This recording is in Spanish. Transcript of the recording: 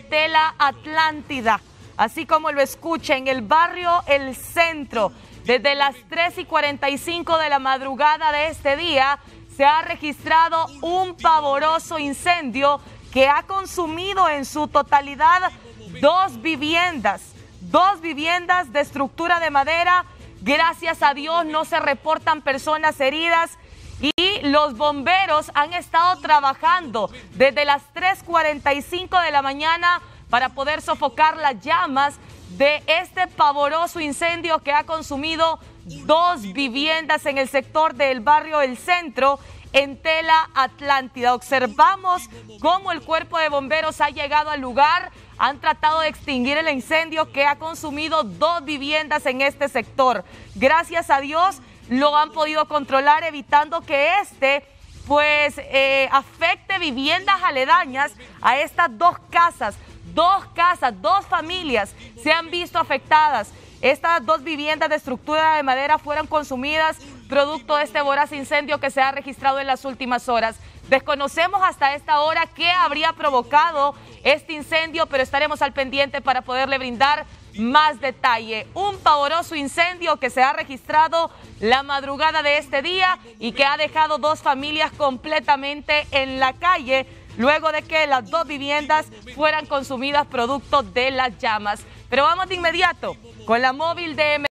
Tela Atlántida, así como lo escucha, en el barrio El Centro. Desde las 3:45 de la madrugada de este día se ha registrado un pavoroso incendio que ha consumido en su totalidad dos viviendas de estructura de madera. Gracias a Dios no se reportan personas heridas y los bomberos han estado trabajando desde las 3:45 de la mañana para poder sofocar las llamas de este pavoroso incendio que ha consumido dos viviendas en el sector del barrio El Centro, en Tela Atlántida. Observamos cómo el cuerpo de bomberos ha llegado al lugar, han tratado de extinguir el incendio que ha consumido dos viviendas en este sector. Gracias a Dios lo han podido controlar, evitando que afecte viviendas aledañas a estas dos casas, dos familias se han visto afectadas. Estas dos viviendas de estructura de madera fueron consumidas producto de este voraz incendio que se ha registrado en las últimas horas. Desconocemos hasta esta hora qué habría provocado este incendio, pero estaremos al pendiente para poderle brindar más detalle. Un pavoroso incendio que se ha registrado la madrugada de este día y que ha dejado dos familias completamente en la calle, luego de que las dos viviendas fueran consumidas producto de las llamas. Pero vamos de inmediato con la móvil de